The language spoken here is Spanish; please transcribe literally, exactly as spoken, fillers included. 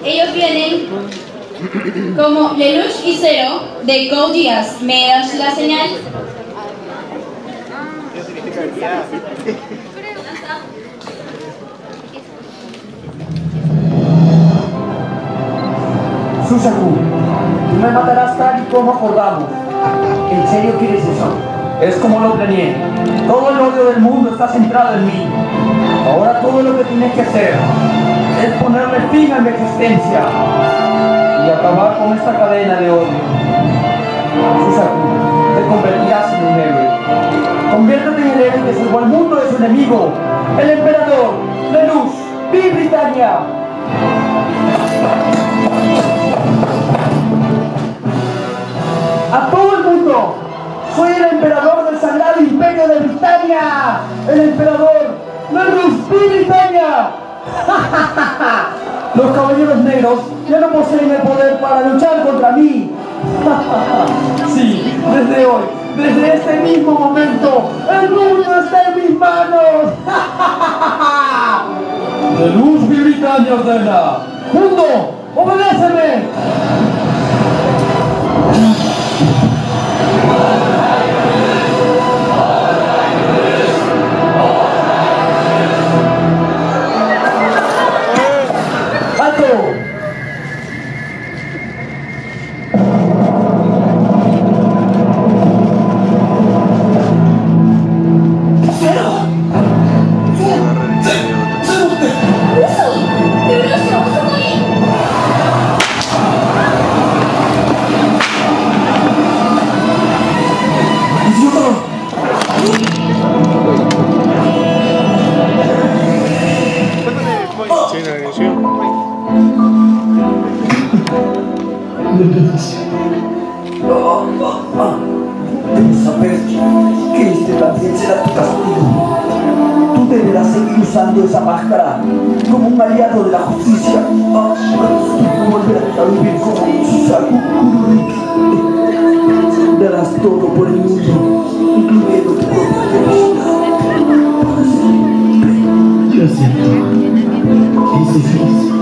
Ellos vienen como Lelouch y Zero de Code Geass. ¿Me das la señal? Suzaku, tú me matarás tal y como acordamos. ¿En serio quieres eso? Es como lo planeé. Todo el odio del mundo está centrado en mí. Ahora todo lo que tienes que hacer es ponerle fin a mi existencia y acabar con esta cadena de odio. Suzaku, te convertirás en un héroe. Conviértete en el héroe que salvó al mundo de su enemigo, el emperador Lelouch. ¡Viva Britannia! ¡A todo el mundo! ¡Soy el emperador del Sagrado Imperio de Britannia! ¡El emperador Lelouch! ¡Viva Britannia! Los caballeros negros ya no poseen el poder para luchar contra mí. Sí, desde hoy, desde este mismo momento, el mundo está en mis manos. Lelouch, Viva Britannia ordena. ¡Mundo, obedéceme! Debes saber que este también será tu castigo. Tú deberás seguir usando esa máscara como un aliado de la justicia. Y volverás a vivir como Suzaku Kururuki. Darás todo por el mundo, incluyendo tu propia felicidad. Para siempre. Lo siento. Eso es